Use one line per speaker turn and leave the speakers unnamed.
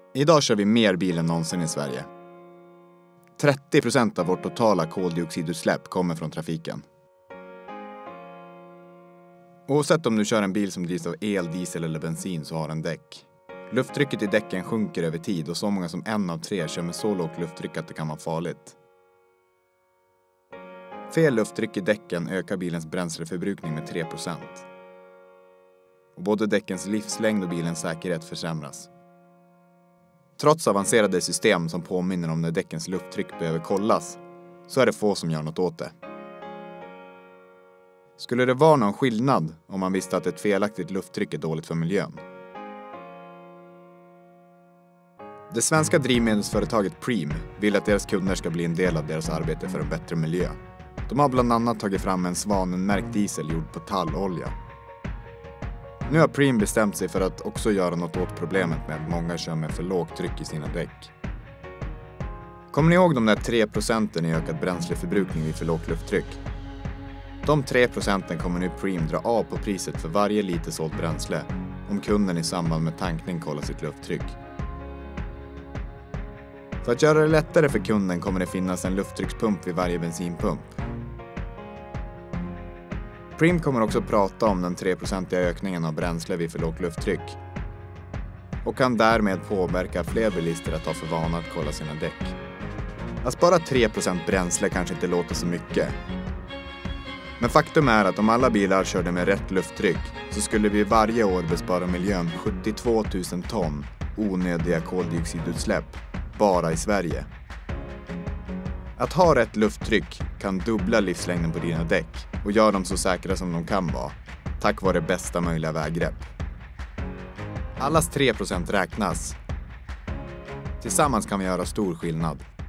Idag kör vi mer bil än någonsin i Sverige. 30% av vårt totala koldioxidutsläpp kommer från trafiken. Oavsett om du kör en bil som drivs av el, diesel eller bensin så har den däck. Lufttrycket i däcken sjunker över tid och så många som 1 av 3 kör med så lågt lufttryck att det kan vara farligt. Fel lufttryck i däcken ökar bilens bränsleförbrukning med 3%. Och både däckens livslängd och bilens säkerhet försämras. Trots avancerade system som påminner om när däckens lufttryck behöver kollas, så är det få som gör något åt det. Skulle det vara någon skillnad om man visste att ett felaktigt lufttryck är dåligt för miljön? Det svenska drivmedelsföretaget Preem vill att deras kunder ska bli en del av deras arbete för en bättre miljö. De har bland annat tagit fram en svanenmärkt diesel gjord på tallolja. Nu har Preem bestämt sig för att också göra något åt problemet med att många kör med för lågt tryck i sina däck. Kommer ni ihåg de där 3% i ökad bränsleförbrukning vid för lågt lufttryck? De 3% kommer nu Preem dra av på priset för varje liter sålt bränsle om kunden i samband med tankning kollar sitt lufttryck. För att göra det lättare för kunden kommer det finnas en lufttryckspump vid varje bensinpump. Preem kommer också prata om den 3% ökningen av bränsle vid för lågt lufttryck och kan därmed påverka fler bilister att ta för vana att kolla sina däck. Att spara 3% bränsle kanske inte låter så mycket. Men faktum är att om alla bilar körde med rätt lufttryck så skulle vi varje år bespara miljön 72 000 ton onödiga koldioxidutsläpp bara i Sverige. Att ha rätt lufttryck kan dubbla livslängden på dina däck och göra dem så säkra som de kan vara, tack vare bästa möjliga väggrepp. Allas 3% räknas. Tillsammans kan vi göra stor skillnad.